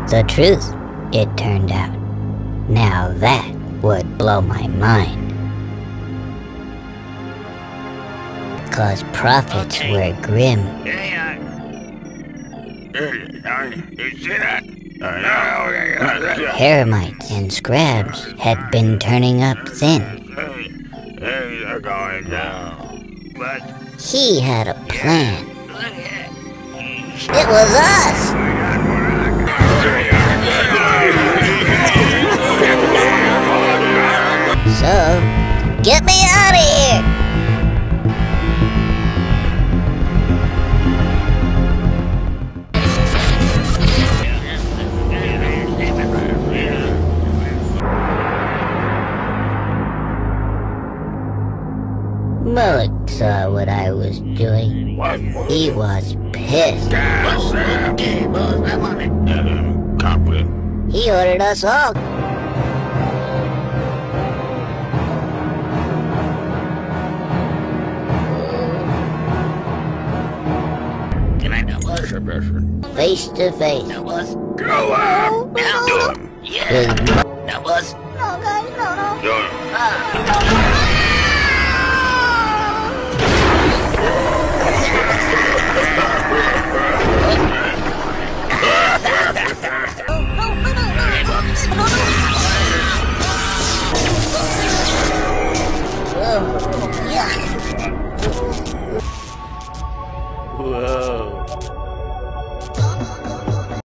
The truth, it turned out. Now that would blow my mind. 'Cause prophets were grim. Heremites and scrabs had been turning up thin. He had a plan. It was us! So, get me out of here! Mullock saw what I was doing. He was pissed. He ordered us all. Can I know us? Face to face. Know us? Go out! Now do him! Yeah! Know us? No, guys, no. No.